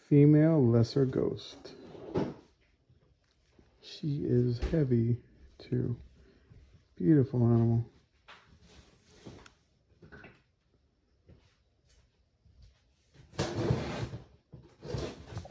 Female lesser ghost. She is heavy too. Beautiful animal.